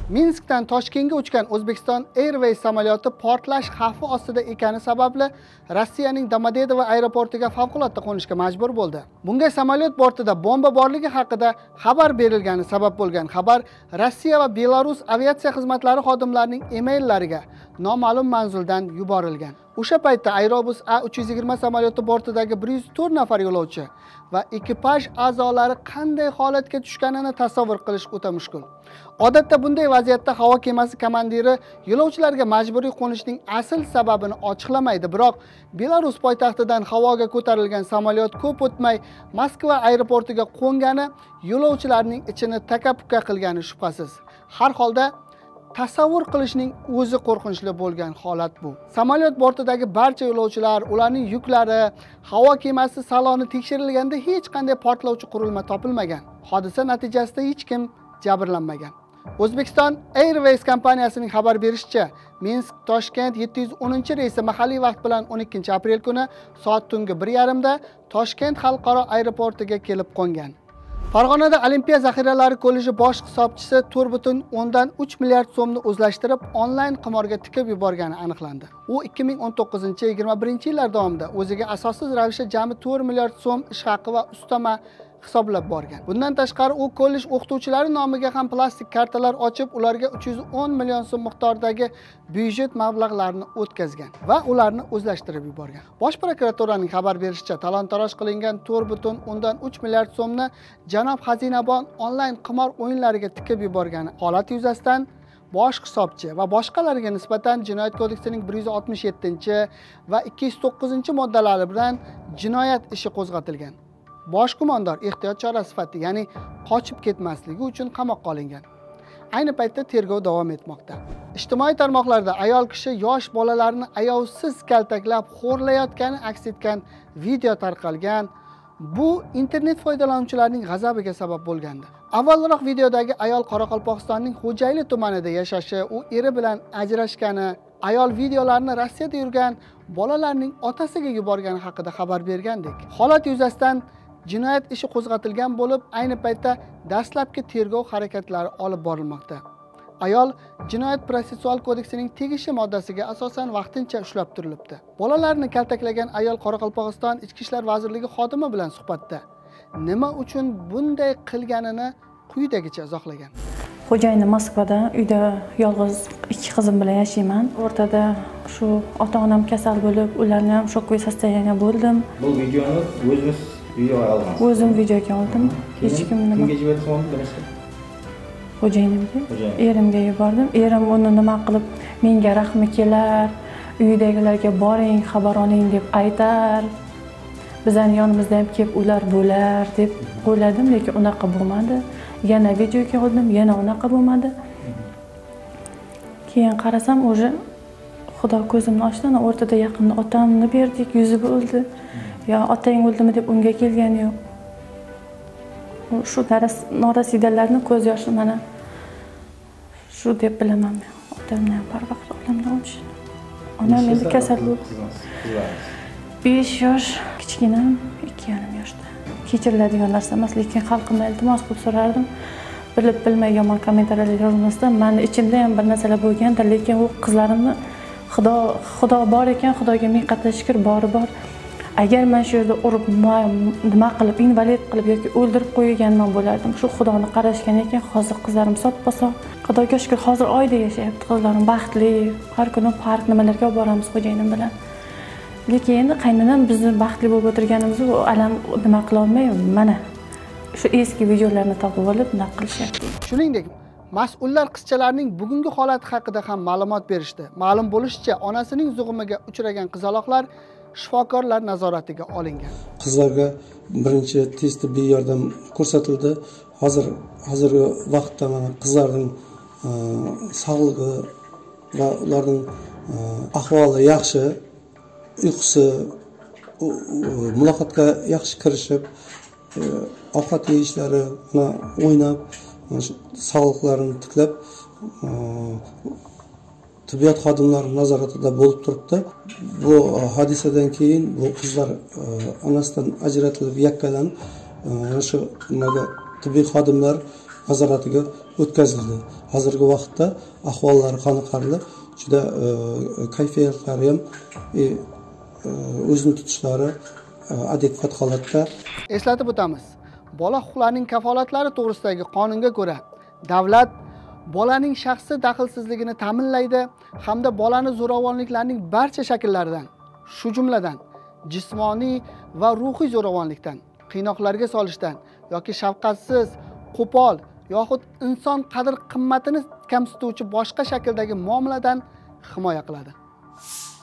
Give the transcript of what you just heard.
Minskdan Toshkentga uchgan O'zbekiston Airways samolyoti portlash xavfi ostida ekani sababli Rossiyaning Domodedovo aeroportiga favqulodda qo'nishga majbur bo'ldi. Bunga samolyot bortida bomba borligi haqida xabar berilgani sabab bo'lgan. Xabar Rossiya va Belarus aviatsiya xizmatlari xodimlarining emaillariga noma'lum manzildan yuborilgan. O'sha paytda Aerobus A320 samolyoti bortidagi 104 nafar yo'lovchi va ekipaj a'zolari qanday holatga tushganini tasavvur qilish o'ta mushkul. Odatda bunday vaziyatda havo kemasi komandiri yo'lovchilarga majburiy qo'nishning asl sababini ochiqlamaydi, biroq Belarus poytaxtidan havoga ko'tarilgan samolyot ko'p o'tmay Moskva aeroportiga qo'ngani yo'lovchilarning ichini taka-puka qilgani shubhasiz. Har holda tasavvur qilishning o'zi qo'rqinchli bo'lgan holat bu. Samolyot bortidagi barcha yo'lovchilar, ularning yuklari, havo kemasi saloni tekshirilganda hech qanday portlovchi qurilma topilmagan. Hodisa natijasida hech kim jabrlanmagan. O'zbekiston Airways kompaniyasining xabar berishicha, Minsk-Toshkent 710-reysi mahalliy vaqt bilan 12-aprel kuni soat tungi 1:30 da Toshkent xalqaro aeroportiga kelib qo'ngan. Farg'onada Olimpiya zaxiralari kolleji bosh hisobchisi 4,3 milliard so'mni o'zlashtirib, onlayn qimorga tikib yuborgani aniqlandi. U 2019-21 yillar davomida o'ziga asossiz ravishda jami 4 milliard so'm ish haqi va ustama hisoblab borgan. Bundan tashqari u kollej o'qituvchilari nomiga ham plastik kartalar ochib, ularga 310 million so'm miqdoridagi byudjet mablag'larini o'tkazgan va ularni o'zlashtirib yuborgan. Bosh prokuraturaning xabar berishicha, talon-taroj qilingan 4,3 milliard so'mni janob xazinabon onlayn qimor o'yinlariga tikib yuborgani holati yuzasidan bosh hisobchi va boshqalarga nisbatan Jinoyat kodeksining 167 va 209-moddalari bilan jinoyat ishi qo'zg'atilgan. Bosh gumondor ehtiyot chorasi sifatida, ya'ni qochib ketmasligi uchun qamoqqa olingan. Ayni paytda tergov davom etmoqda. Ijtimoiy tarmoqlarda ayol kishi yosh bolalarni ayovsiz kaltaklab xo'rlayotgani aks etgan video tarqalgan. Bu internet foydalanuvchilarining g'azabiga sabab bo'lgandi. Avvalroq videodagi ayol Qoraqalpog'istonning Xo'jayli tumanida yashashi, u eri bilan ajrashgani, ayol videolarni Rossiyada yurgan bolalarning otasiga yuborgani haqida xabar bergandik. Holat yuzasidan jinoyat ishi qo'zg'atilgan bo'lib, ayni paytda dastlabki tergov harakatlari olib borilmoqda. Ayol Jinoyat protsessual kodeksining tegishli moddasiga asosan vaqtincha ushlab turilibdi. Bolalarni kaltaklagan ayol Qoraqalpog'iston Ichki ishlar vazirligi xodimi bilan suhbatda nima uchun bunday qilganini quyidagicha izohlagan. Xo'jayini Moskvada, uyda yolg'iz 2 qizim bilan yashayman. O'rtada shu ota-onam kasal bo'lib, ularni ham shokli sostoyaniya bo'ldim. Bu videoni o'zingiz videoga olgansiz? O'zim videoga oldim. Hech kim nima. Kimga yuborsangiz? Xo'jayinimga, erimga yubordim. Erim uni nima qilib, menga rahmi kelar, uydagilarga boring, xabar oling deb aytar. Bizning yonimizda ham kelib ular bo'lar deb o'yladim, lekin unaqa bo'lmadi. Yana videoga oldim, yana unaqa bo'lmadi. Keyin qarasam, o'zi Xudo ko'zimni ochdi, o'rtada yaqinda otamni berdik, yuzi o'ldi. Ya otang o'ldimi deb unga kelgani yo'q. Shu norasidalarni ko'z yoshi mana shu deb bilaman men. Otamni ham barvaqt olamdan o'tdi. Onam endi kasal bo'ldi. 5 yosh, kichkinam 2,5 yoshda. Kechiriladigan narsa emas, lekin xalqimdan iltimos qilib so'rardim. Bilib bilmay yomon kommentariylar yozmasdan, meni ichimda ham bir narsalar bo'lganda, lekin u qizlarimni Xudo bor ekan, Xudoga ming qatla shukr bori bor. Agar men shu yerda urib, nima qilib, invalid qilib yoki o'ldirib qo'yganman bo'lardim. Shu Xudoni qarashgan ekan, hozir qizlarim soppa-sog'. Xudoga shukr, hozir oyda yashayapti qizlarim, baxtli. Har kuni park nimalarga olib boramiz xo'jayinim bilan. Lekin endi qaynonam bizni baxtli bo'lib o'tirganimizni alam nima qila olmayman. Mana shu eski videolarni topib olib, nima qilishyapti. Shuningdek, mas'ullar qizchalarning bugungi holati haqida ham ma'lumot berishdi. Ma'lum bo'lishicha, onasining zug'umiga uchragan qizaloqlar shifokorlar nazoratiga olingan. Qizlarga birinchi tez tibbiy yordam ko'rsatildi. Hozirgi vaqtda mana qizlarning sog'lig'i va ularning ahvoli yaxshi, uyqusi, muloqotga yaxshi kirishib, ovqat yeyishlari, o'ynab, sog'liqlarini tiklab, tibbiyot xodimlari nazoratida bo'lib turibdi. Bu hodisadan keyin bu qizlar onasidan ajratilib yakkalanib, shu tibbiy xodimlar nazoratiga o'tkazildi. Hozirgi vaqtda ahvollari qoniqarli, juda kayfiyatlari ham o'zini tutishlari adekvat holatda. Eslatib o'tamiz. Bola huquqlarining kafolatlari to'g'risidagi qonunga ko'ra, davlat bolaning shaxsiy daxlsizligini ta'minlaydi hamda bolani zo'ravonliklarning barcha shakllaridan, shu jumladan jismoniy va ruhiy zo'ravonlikdan, qiynoqlarga solishdan yoki shafqatsiz, qo'pol yoxud inson qadr-qimmatini kamsituvchi boshqa shakldagi muomaladan himoya qiladi.